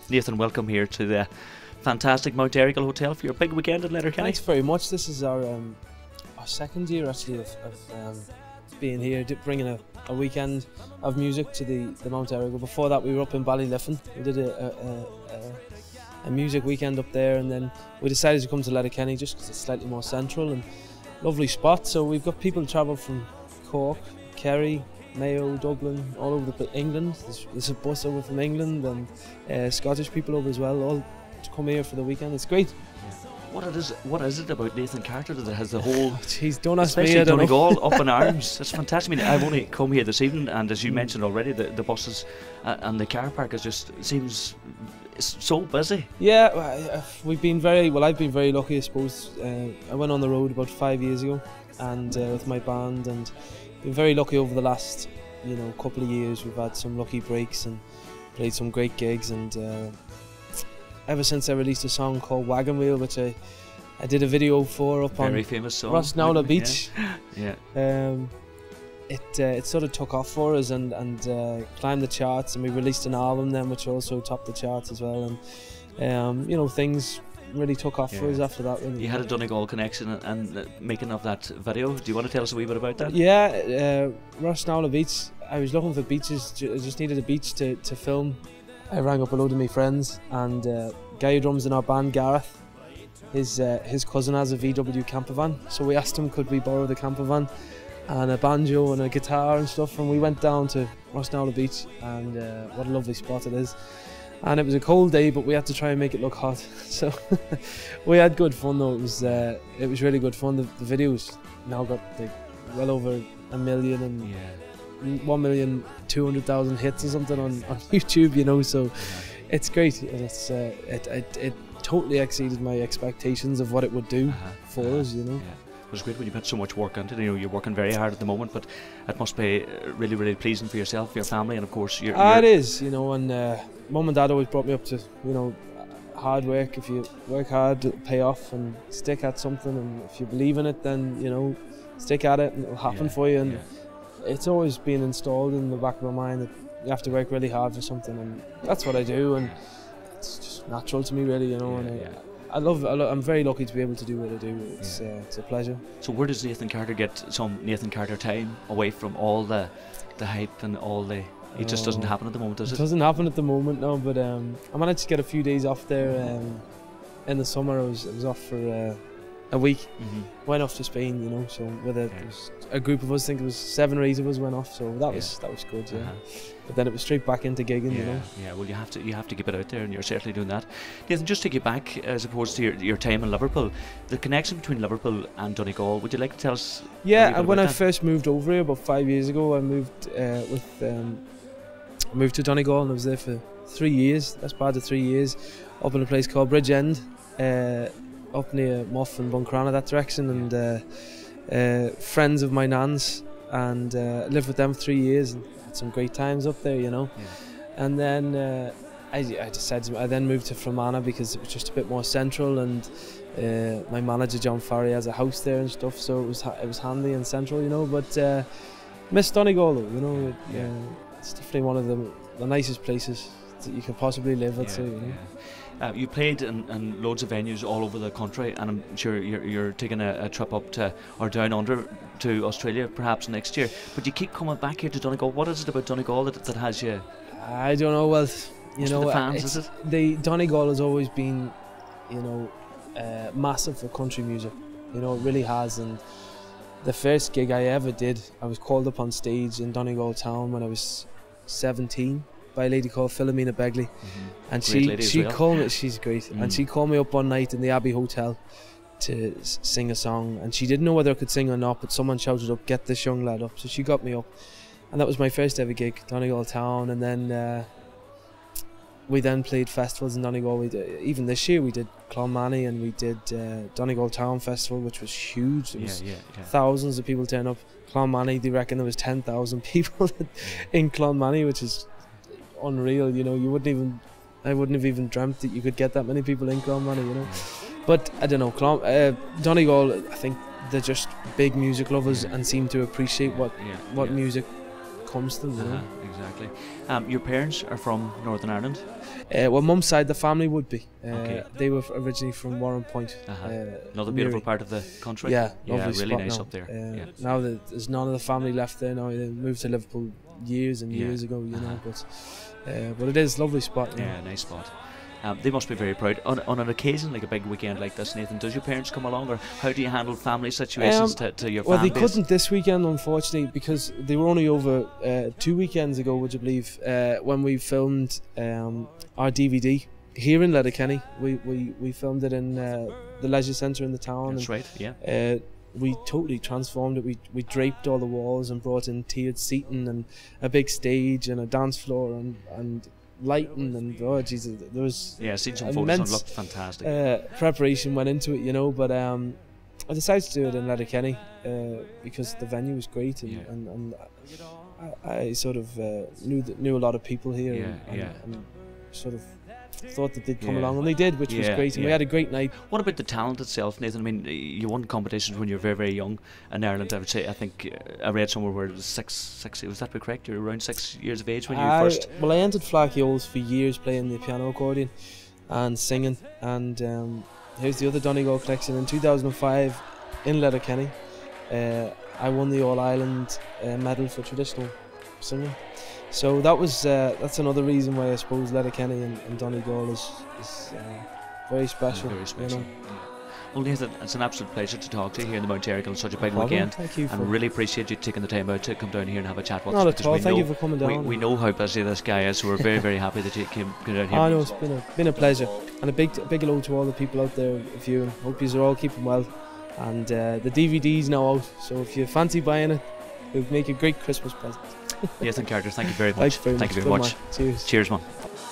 Nathan, welcome here to the fantastic Mount Donegal Hotel for your big weekend in Letterkenny. Thanks very much. This is our second year actually of being here, bringing a weekend of music to the Mount Donegal. Before that we were up in Ballyliffin. We did a music weekend up there, and then we decided to come to Letterkenny just because it's slightly more central and lovely spot. So we've got people travel from Cork, Kerry, Mayo, Dublin, all over England. There's a bus over from England, and Scottish people over as well, all to come here for the weekend. It's great. What is it about Nathan Carter that has the whole, jeez, don't ask me, especially Donegal, up in arms? It's fantastic. I mean, I've only come here this evening, and as you mentioned already, the buses and the car park seems so busy. Yeah, we've been I've been very lucky, I suppose. I went on the road about 5 years ago, and with my band, and been very lucky over the last couple of years. We've had some lucky breaks and played some great gigs, and ever since I released a song called Wagon Wheel, which I did a video for up on very famous song, Rossnowla Beach. Yeah. It sort of took off for us and climbed the charts, and we released an album then which also topped the charts as well, and things really took off for us after that. Really. You had a Donegal connection and making of that video. Do you want to tell us a wee bit about that? Yeah, Rossnowla Beach. I was looking for beaches. I just needed a beach to film. I rang up a load of my friends, and guy who drums in our band, Gareth, his cousin has a VW camper van, so we asked him could we borrow the camper van and a banjo and a guitar and stuff, and we went down to Rossnowla Beach, and what a lovely spot it is. And it was a cold day, but we had to try and make it look hot, so we had good fun though. It was really good fun. The video's now got well over 1 million and 1,200,000 hits or something on YouTube, so it's great. And it totally exceeded my expectations of what it would do for us, It was great when you put so much work into it. You're working very hard at the moment, but it must be really, really pleasing for yourself, your family, and of course your it is, and Mum and Dad always brought me up to, hard work. If you work hard, it'll pay off, and stick at something, and if you believe in it, then stick at it and it'll happen for you. And it's always been installed in the back of my mind that you have to work really hard for something, and that's what I do, and it's just natural to me, really, and I'm very lucky to be able to do what I do. It's a pleasure. So where does Nathan Carter get some Nathan Carter time away from all the hype and all the... It just doesn't happen at the moment, does it? It doesn't happen at the moment, no, but I managed to get a few days off there in the summer. I was off for a week. Went off to Spain, so with a group of us, I think it was 7 or 8 of us went off, so that was good, But then it was straight back into gigging, Yeah, well, you have to keep it out there, and you're certainly doing that. Nathan, just take you back as opposed to your time in Liverpool, the connection between Liverpool and Donegal. Would you like to tell us? Yeah, when I first moved over here about 5 years ago, I moved to Donegal, and I was there for 3 years. That's part of 3 years, up in a place called Bridgend, up near Muff and Buncrana, that direction, and friends of my nan's, and lived with them for 3 years and had some great times up there, And then I decided I then moved to Fermanagh because it was just a bit more central, and my manager John Farry has a house there and stuff, so it was handy and central, But miss Donegal though, it's definitely one of the nicest places that you could possibly live, I'd say. You played in loads of venues all over the country, and I'm sure you're taking a trip up to, or down under to Australia perhaps next year, but you keep coming back here to Donegal. What is it about Donegal that has you? I don't know, well, the fans, is it? Donegal has always been, massive for country music, it really has. And the first gig I ever did, I was called up on stage in Donegal town when I was 17 by a lady called Philomena Begley, and she called me. She's great, and she called me up one night in the Abbey Hotel to sing a song, and she didn't know whether I could sing or not, but someone shouted up, "Get this young lad up," so she got me up, and that was my first ever gig, Donegal town. And then we then played festivals in Donegal. Even this year we did Clonmany, and we did Donegal Town Festival, which was huge. There was thousands of people turn up. Clonmany, they reckon there was 10,000 people in Clonmany, which is unreal. I wouldn't have even dreamt that you could get that many people in Clonmany. But I don't know, Donegal, I think they're just big music lovers and seem to appreciate what music comes to them. You know? Exactly. Your parents are from Northern Ireland? Well, mum's side, the family would be. Okay. They were originally from Warren Point. Another beautiful part of the country. Yeah, really spot nice now. up there. Now that there's none of the family left there now. They moved to Liverpool years and years ago, you know. But it is a lovely spot. Yeah, nice spot. They must be very proud. On an occasion like a big weekend like this, Nathan, does your parents come along, or how do you handle family situations to your well, family? Well, they couldn't this weekend, unfortunately, because they were only over 2 weekends ago, would you believe, when we filmed our DVD here in Letterkenny. We filmed it in the leisure centre in the town. That's right, yeah. We totally transformed it. We draped all the walls and brought in tiered seating and a big stage and a dance floor and lighting, and oh Jesus, there was seen some photos and looked fantastic. Preparation went into it, you know, but I decided to do it in Letterkenny because the venue was great, and I sort of knew a lot of people here, and sort of thought that they'd come along, and they did, which was great, and we had a great night. What about the talent itself, Nathan? I mean, you won competitions when you were very, very young in Ireland. I would say, I think I read somewhere where it was six. Was that correct? You were around 6 years of age when you first. Well, I entered Flackyolds for years, playing the piano accordion and singing, and here's the other Donegal connection. In 2005, in Letterkenny, I won the All Ireland medal for traditional singing. So that was that's another reason why I suppose Letterkenny and Donegal is very special. Very special. You know? Well, Nathan, it's an absolute pleasure to talk to you here in the Mount Eric on such a big weekend. Thank you. And really appreciate you taking the time out to come down here and have a chat with Not us. at all. Thank you for coming down. We know how busy this guy is, so we're very, very happy that you came down here. I know, it's been a pleasure, and a big hello to all the people out there viewing. Hope you're all keeping well, and the DVD's now out, so if you fancy buying it, it'll make a great Christmas present. Nathan Carter, thank you very much. Thank you very much. Cheers, man.